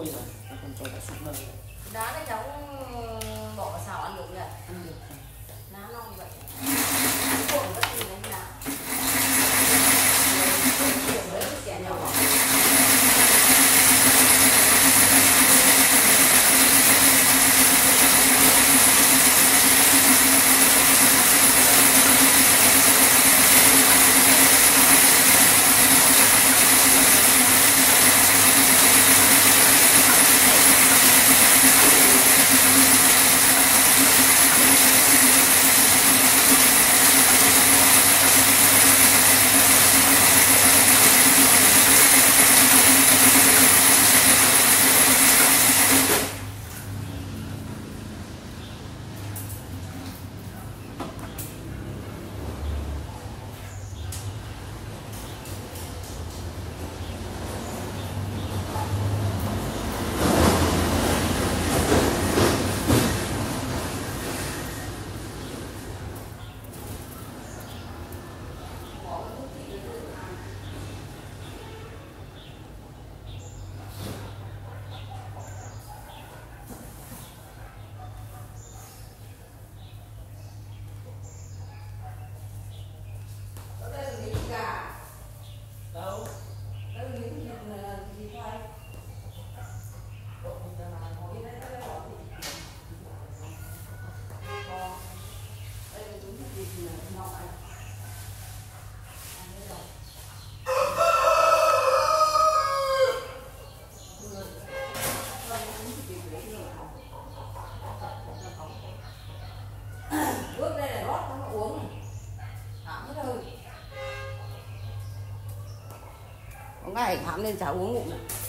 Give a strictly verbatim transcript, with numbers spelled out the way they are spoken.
mùi rồi, còn cho đã sụp nồi rồi. Đá này cháu bỏ vào xào ăn được nhỉ? Ăn được. Ná non như vậy. Cái cuộn rất nhiều đánh đá. Cuộn đấy kẻ nhỏ. Có ngày khám lên cháu uống ngụm này.